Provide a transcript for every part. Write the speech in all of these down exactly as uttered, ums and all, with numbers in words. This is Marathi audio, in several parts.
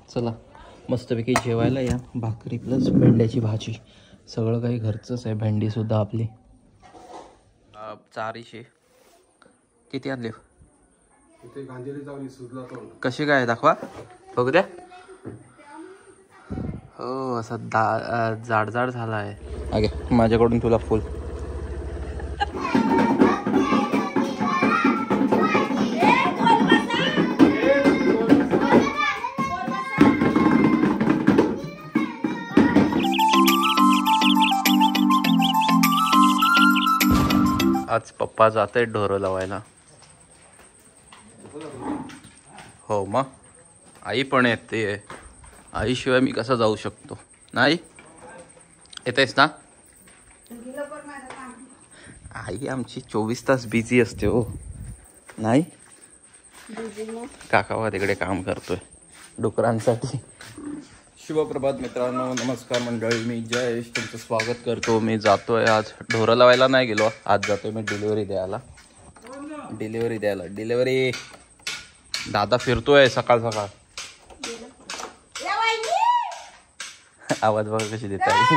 चला मस्तपैकी जेवायला या. भाकरी प्लस भेंड्याची भाजी, सगळं काही घरचंच आहे. भेंडीसुद्धा आपली. चारीशे किती आणले? कशी काय दाखवा बघू द्या. हो असा दा जाड जाड झाला आहे. अगे माझ्याकडून तुला फुल. आज पप्पा जाते ढोरं लावायला. हो मग आई पण येते. आईशिवाय मी कसा जाऊ शकतो? नाही येतेस ना? आई आमची चोवीस तास बिझी असते हो. नाही काका तिकडे काम करतोय डुकरांसाठी. शुभप्रभात मित्रांनो, नमस्कार मंडळी, मी जयेश तुमचं स्वागत करतो. मी जातोय आज ढोरं लावायला नाही गेलो, आज जातोय मी डिलिव्हरी द्यायला. डिलिव्हरी द्यायला डिलिव्हरी दादा फिरतोय सकाळ सकाळ. आवाज बघा कशी देत आहे.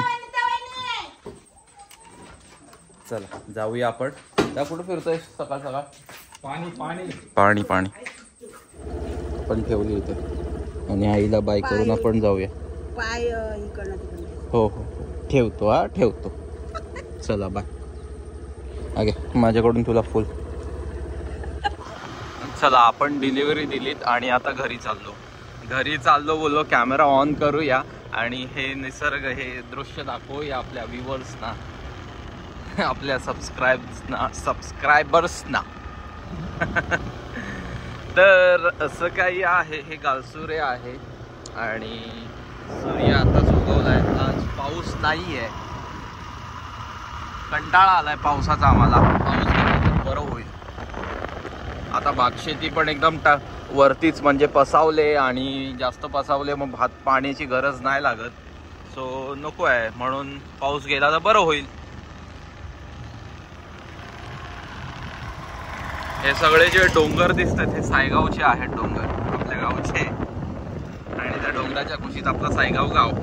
चला जाऊया आपण. त्या कुठं फिरतोय सकाळ सकाळ? पाणी पाणी पाणी पाणी पण ठेवली इथे. आणि आईला बाय करून आपण जाऊया. हो हो ठेवतो हा ठेवतो. चला बाय. अगे माझ्याकडून तुला फुल. चला आपण डिलिव्हरी दिलीत आणि आता घरी चाललो. घरी चाललो बोललो कॅमेरा ऑन करूया आणि हे निसर्ग हे दृश्य दाखवूया आपल्या व्ह्युअर्सना, आपल्या सबस्क्राईब्सना सबस्क्रायबर्सना. तर असं काही आहे. हे गालसुरे आहे आणि सूर्य आताच उगवलाय. आज पाऊस नाही आहे. कंटाळा आलाय पावसाचा आम्हाला. पाऊस गेला तर बरं होईल. आता भातशेती पण एकदम टा वरतीच म्हणजे पसावले आणि जास्त पसावले मग भात पाण्याची गरज नाही लागत. सो नको आहे म्हणून पाऊस गेला तर बरं होईल. हे सगळे जे डोंगर दिसतात हे सायगावचे आहेत डोंगर आपल्या गावचे. आणि त्या डोंगराच्या कुशीत आपला सायगाव गाव.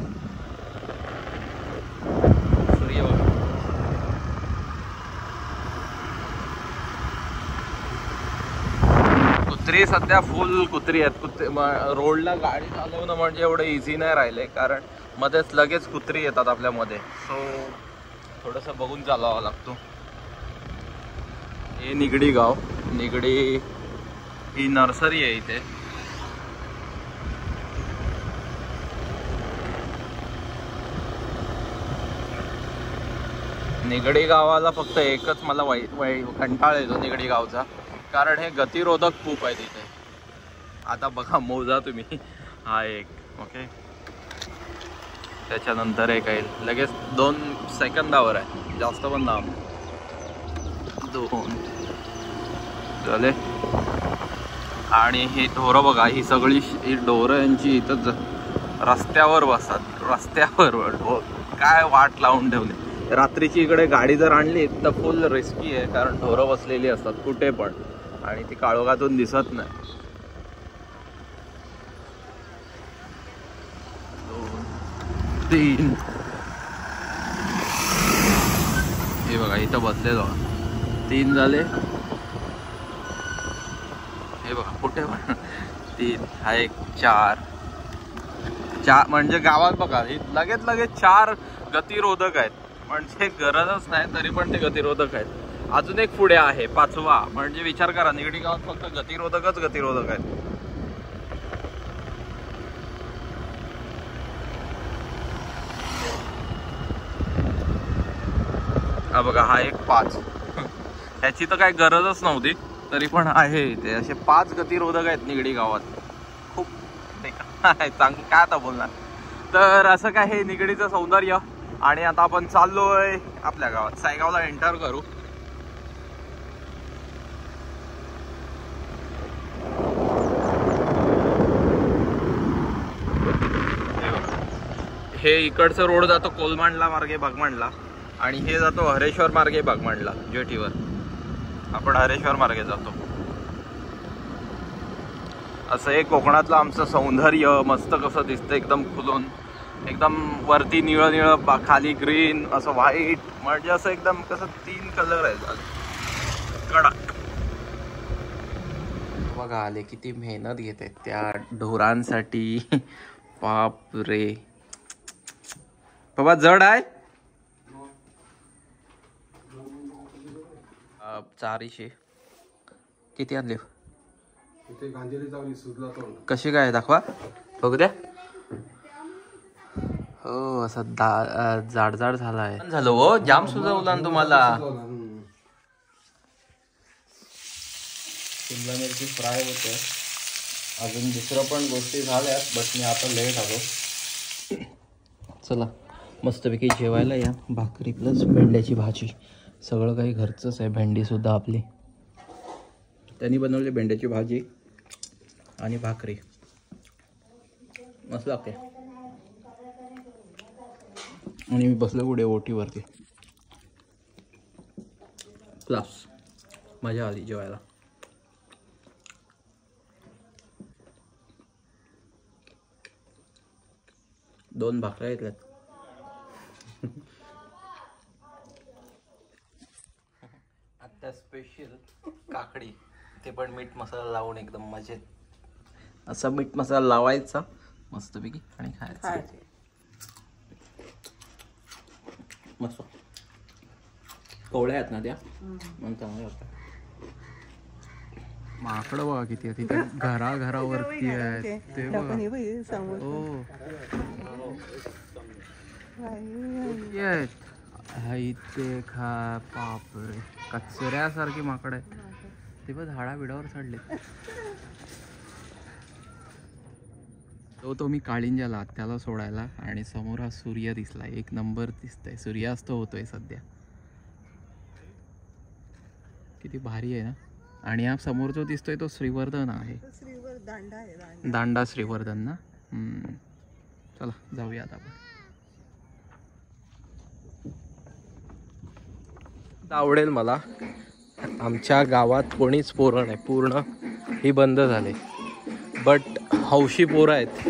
सूर्य बघा. कुत्री सध्या फुल कुत्री आहेत. कुत्री रोडला गाडी चालवणं म्हणजे एवढं इझी नाही राहिले, कारण मध्येच लगेच कुत्री येतात आपल्यामध्ये. सो थोडंसं बघून चालवावं लागतो. हे निगडी गाव. निगडी ही नर्सरी आहे इथे. निगडी गावाला फक्त एकच मला वाईट वाईट कंटाळा येतो निगडी गावचा, कारण हे गतिरोधक खूप आहे तिथे. आता बघा मोजा तुम्ही. हा एक ओके, त्याच्यानंतर एक आहे लगेच दोन सेकंदावर आहे, जास्त पण लांब. दोन झाले. आणि ही ढोरं बघा, ही सगळी ही ढोरं यांची इथं रस्त्यावर बसतात. रस्त्यावर काय वाट लावून ठेवली. रात्रीची इकडे गाडी जर आणली तर फुल रिस्की आहे, कारण ढोरं बसलेली असतात कुठे पण आणि ती काळोखातून दिसत नाही. दोन तीन हे बघा इथं बसलेलो. तीन झाले. हे बघा कुठे पण तीन. हा एक चार. चार म्हणजे गावात बघा लगेच लगेच चार गतिरोधक आहेत. म्हणजे गरजच नाही तरी पण ते गतिरोधक आहेत. अजून एक पुढे आहे पाचवा. म्हणजे विचार करा निगडी गावात फक्त गतिरोधकच गतिरोधक आहेत. हा बघा हा एक पाच. ह्याची तर काही गरजच नव्हती तरी पण आहे ते. असे पाच गतिरोधक आहेत निगडी गावात. खूप चांगलं काय आता बोलणार. तर असं काय हे निगडीचं सौंदर्य. आणि आता आपण चाललोय आपल्या गावात सायगावला एंटर करू. हे इकडचं रोड जातो कोलमांडला मार्गे बागमांडला आणि हे जातो हरेश्वर मार्गे बागमांडला जेटीवर. आपण हरेश्वर मार्गे जातो. असं एक कोकणातलं आमचं सौंदर्य मस्त कसं दिसतं एकदम खुलून, एकदम वरती निळं निळं, खाली ग्रीन, असं व्हाईट, म्हणजे असं एकदम कसं तीन कलर आहे कडक. बघा आले किती मेहनत घेते त्या ढोरांसाठी. बाप रे बाबा जड आहे. चारशे किती आणले? कशी काय दाखवा बघू द्या. हो असं दा जाड जाड झाला आहे. झालं हो, जाम सुजवला तुम्हाला. शिमला मिरची फ्राय होते. अजून दुसरं पण गोष्टी झाल्यात, बट मी आता लेट आलो. चला मस्तपैकी जेवायला या. भाकरी प्लस भेंड्याची भाजी, सगळं काही घरचंच आहे. भेंडीसुद्धा आपली त्यांनी बनवली, भेंड्याची भाजी आणि भाकरी मस्त लागते. आणि मी बसलो पुढे ओटीवरती. क्लास मजा आली जेवायला. दोन भाकऱ्या घेतल्यात. आता स्पेशल काकडी, ते पण मीठ मसाला लावून एकदम मजेत. असा मीठ मसाला लावायचा मस्तपैकी आणि खायचं. मस्त कवळ्या आहेत ना त्या, म्हणून चांगल्या होत्या. माकडं बघा किती आहे तिथे, घरा घरावरती आहेत ते बघा. हो इथे खा. बापरे कचऱ्यासारखी माकड आहे ते बघ, झाडा बिडावर चढले. तो तो मी काळिंजाला त्याला सोडायला, आणि समोर हा सूर्य दिसला. एक नंबर दिसतंय, सूर्यास्त होतोय सध्या. किती भारी आहे ना. आणि हा समोर जो दिसतोय तो श्रीवर्धन आहे. दांडा श्रीवर्धन ना. चला जाऊयात आपण. आवडेल मला. आमच्या गावात कोणीच पोरं नाही, पूर्ण ही बंद झाले, बट हौशी पोरं आहेत.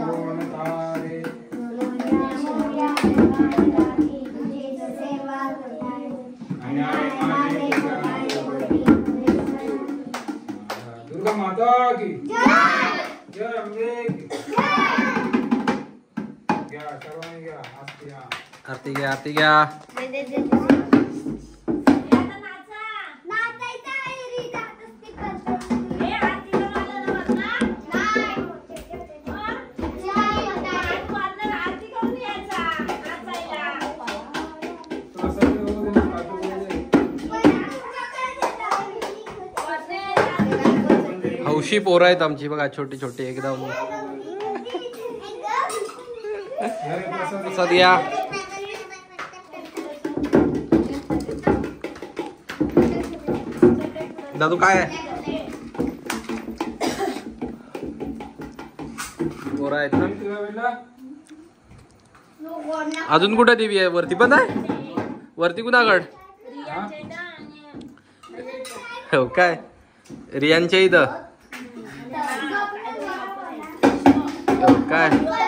दुर्गा माता की जय अम्बे की घ्या सर्वांनी घ्या आरती घ्या आरती घ्या आरती घ्या हौशी पोरं आहेत आमची बघा छोटी छोटी एकदम सध्या दादू काय आहे पोरं आहेत ना अजून कुठे देवी आहे वरती पण आहे वरती कुणाकड हो काय रियांच्या इथं हो काय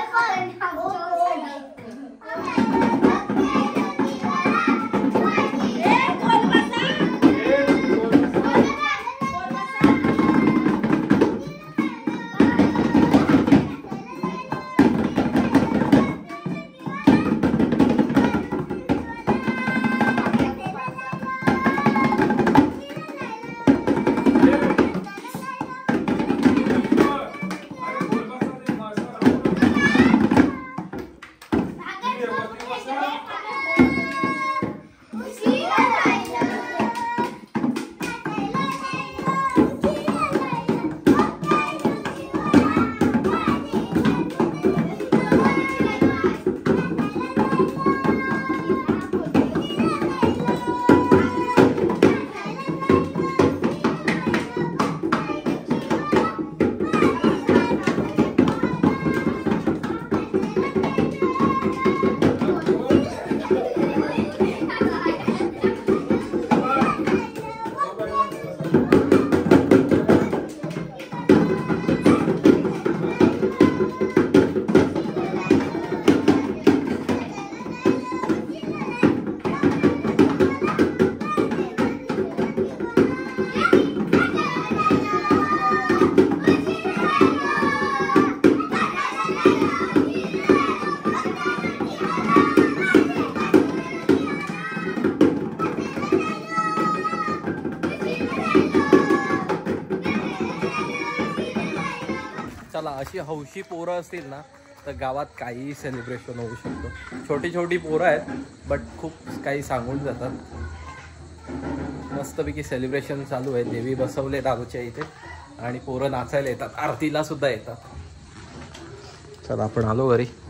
चला अशी हौशी पोरं असतील ना तर गावात काहीही सेलिब्रेशन होऊ शकतो. छोटी छोटी पोरं आहेत बट खूप काही सांगून जातात. मस्तपैकी सेलिब्रेशन चालू आहे. देवी बसवले दारूच्या इथे आणि पोरं नाचायला येतात, आरतीला सुद्धा येतात. चला आपण आलो घरी.